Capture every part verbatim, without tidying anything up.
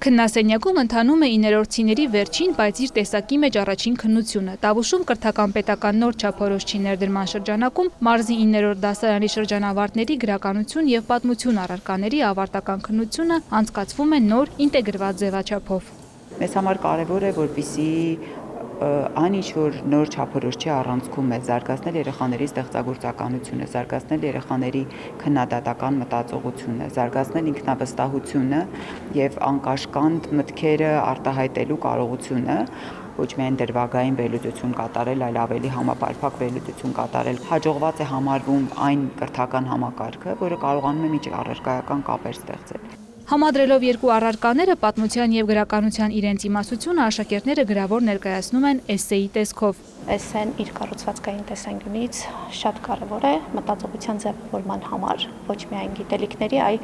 Քննասենյակում ընթանում է իններորդցիների վերջին, բայց իր տեսակի մեջ առաջին քննությունը։ Տավուշում կրթական պետական նոր չափորոշչի ներդրման շրջանակում մարզի իններորդ դասարանի շրջանավարտների գրականություն և պատմություն առարկաների ավարտական քննությունը անցկացվում է նոր ինտեգրված ձևաչափով։ Մեզ համար կարևոր է, որպեսզի այն ինչ որ նոր չափորոշչի առանցքում է զարգացնել երեխաների ստեղծագործականությունը, զարգացնել երեխաների քննադատական մտածողությունը, զարգացնել ինքնավստահությունը և անկաշկանդ մտքերը արտահայտելու կարողությունը, ոչ միայն դրվագային վերլուծություն կատարել, այլ ավելի համապարփակ վերլուծություն կատարել, հաջողված է համարվում այն կրթական համակարգը, որը կարողանում է միջառարկայական կապեր ստեղծել։ Համադրելով երկու առարկաները, պատմության և գրականության իրենց իմասությունը, աշակերտները գրավոր ներկայացնում են էսսեի տեսքով։ Էսսեն իր կառուցվածքային տեսանկյունից շատ կարևոր է մտածողության ձևավորման համար, ոչ միայն գիտելիքների, այլ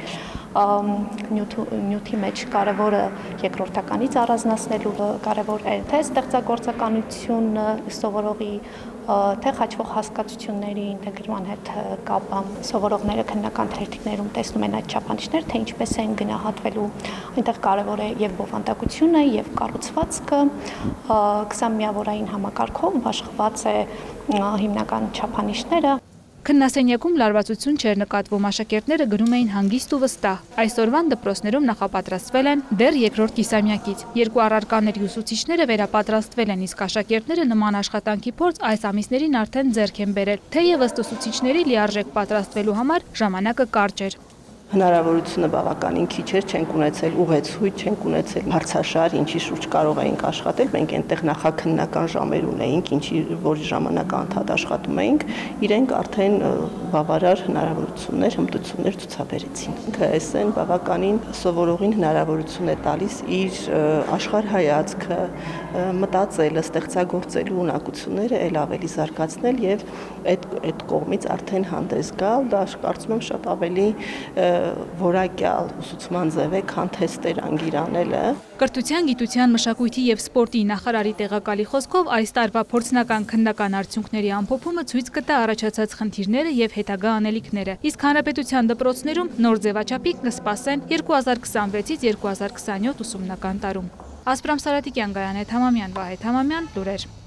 նյութի մեջ կարևորը երկրորդականից առանձնացնելու կարևոր է թե ստեղծագործականությունը սովորողի, թե խաչվող հասկացությունների ինտեգրման հետ կապը։ Սովորողները քննական թերթիկներում տեսնում են այդ չափանիշները, թե ինչպես են գնահատվելու։ Այնտեղ կարևոր է և բովանդակությունը, և կառուցվածքը, քսանմիավորային համակարգով աշխված է հիմնական չափանիշները։ Քննասենյակում լարվածություն չէր նկատվում, աշակերտները գրում էին հանգիստ ու վստահ։ Այսօրվան դպրոցներում նախապատրաստվել են դեռ երկրորդ կիսամյակից։ Երկու առարկաների ուսուցիչները վերապատրաստվել են, իսկ աշակերտները նման աշխատանքի փորձ այս ամիսներին արդեն ձեռք են բերել։ Թեև ըստ ուսուցիչների լիարժեք պատրաստվելու համար ժամանակը կարճ էր։ Հնարավորությունը բավականին քիչ էր, չենք ունեցել ուղեցույց, չենք ունեցել հարցաշար, ինչի շուրջ կարող էինք աշխատել։ Մենք այնտեղ նախաքննական ժամեր ունեինք, ինչի որի ժամանակ անդադ աշխատում էինք, իրենք արդեն բավարար հնարավորություններ, հմտություններ ցուցաբերեցին։ Էսսեն բավականին սովորողին հնարավորություն է տալիս իր աշխարհայացքը, մտածելը, ստեղծագործելու ունակությունները ել ավելի զարգացնել եւ այդ այդ կողմից արդեն հանդես գալ, դա կարծում եմ շատ ավելի որակյալ ուսուցման ձև է, քան թեստեր անգիրանելը։ Կրթության, գիտության, մշակույթի և սպորտի նախարարի տեղակալի խոսքով այս տարվա փորձնական քննական արդյունքների ամփոփումը ցույց կտա առաջացած խնդիրները և հետագա անելիքները, իսկ հանրապետության դպրոցներում նոր ձևաչափի կսպասեն երկու հազար քսանվեցից երկու հազար քսանյոթ ուսումնական տարում։ Ասպրամ Սարատիկյան, Գայանե Թամամյան, Վահե Թամամյան, լուրեր։